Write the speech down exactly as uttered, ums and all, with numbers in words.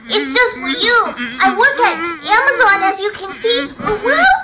It's just for you. I work at Amazon, as you can see. Woo!